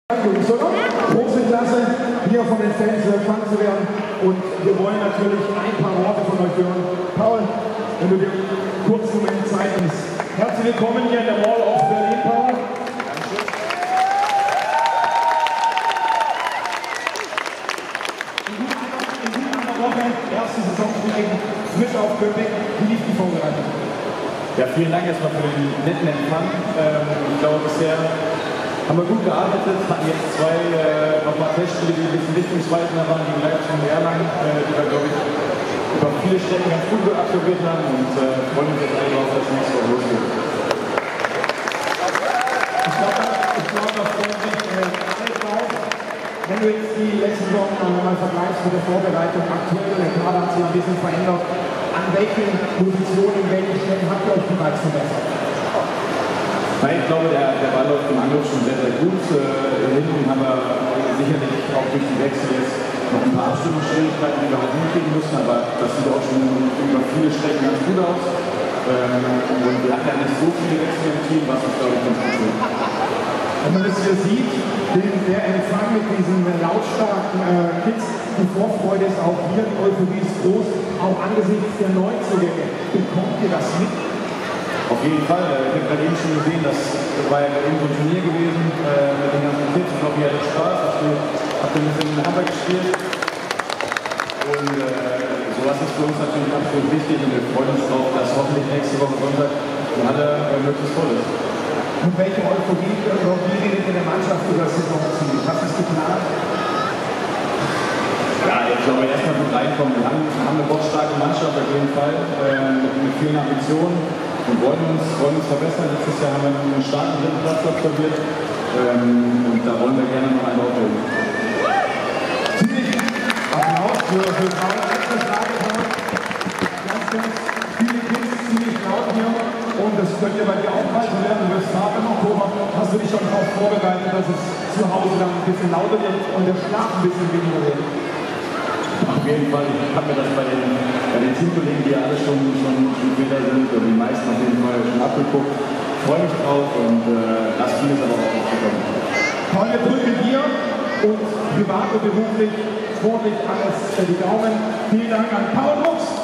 Jungs, oder? Große Klasse, hier von den Fans empfangen zu werden. Und wir wollen natürlich ein paar Worte von euch hören. Paul, wenn du dir einen kurzen Moment Zeit nimmst. Herzlich willkommen hier in der Mall of Berlin, Paul. In gut einer Woche, erste Saisonspiel, frisch auf Köping. Wie lief die Vorbereitung? Ja, vielen Dank erstmal für den netten Empfang. Ich glaube, bisher haben wir gut gearbeitet, hatten jetzt zwei nochmal Testspiele, die ein bisschen richtungsweisender waren, gegen Leipzig und Erlangen, die wir, glaube ich, über viele Strecken ganz gut absolviert haben und freuen uns jetzt alle drauf, dass es nächste Woche losgeht. Ich glaube, da freuen sich alle drauf. Wenn du jetzt die letzte Saison mal vergleichst mit der Vorbereitung, aktuell, der Kader hat sich ein bisschen verändert. An welchen Positionen, in welchen Stellen habt ihr euch bereits verbessert? Nein, ich glaube, der Ball läuft im Angriff schon sehr, sehr gut. Hinten haben wir sicherlich auch durch die Wechsel jetzt noch ein paar Abstimmungsschwierigkeiten, die wir halt hinkriegen müssen, aber das sieht auch schon über viele Strecken ganz gut aus. Und wir hatten ja nicht so viele Wechsel im Team, was uns, glaube ich, ganz gut tut. Wenn man das hier sieht, der Empfang mit diesen lautstarken Kids, die Vorfreude ist auch hier, die Euphorie ist groß, auch angesichts der Neuzugänge. Bekommt ihr das mit? Auf jeden Fall. Ich habe gerade eben schon gesehen, das war ja eben so ein Turnier gewesen mit den ganzen Kids. Ich glaube, ihr hattet Spaß. Habt ihr ein bisschen in Hamburg gespielt. Und sowas ist für uns natürlich absolut wichtig und wir freuen uns darauf, dass hoffentlich nächste Woche Sonntag die Halle möglichst voll ist. Und welche Euphorie redet in der Mannschaft über das Saisonziel? Hast du es geplant? Ja, ich glaube, erstmal gut reinkommen. Wir haben eine boxstarke Mannschaft auf jeden Fall mit vielen Ambitionen. Und wollen uns verbessern. Letztes Jahr haben wir einen starken dritten Platz absolviert und da wollen wir gerne noch einen aufhören. Ziemlich Applaus für Paul. Letzte Frage, Paul. Ganz kurz, viele Kids ziemlich laut hier und das könnte bei dir auch bald werden. Du wirst Vater im Oktober. Hast du dich schon darauf vorbereitet, dass es zu Hause dann ein bisschen lauter wird und der Schlaf ein bisschen weniger wird? Auf jeden Fall, ich habe mir das bei den Teamkollegen, die ja alle schon Spieler sind, und die meisten auf jeden Fall schon abgeguckt. Ich freue mich drauf und lass vieles aber auch aufzukommen. Paul, wir drücken dir und privat und beruflich sportlich alles die Daumen. Vielen Dank an Paul Drucks.